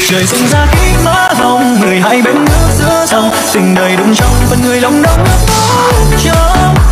trời sinh ra khi má hồng, người hai bên nước giữa sông, tình đời đụng trong phần người lòng đông ước mong trong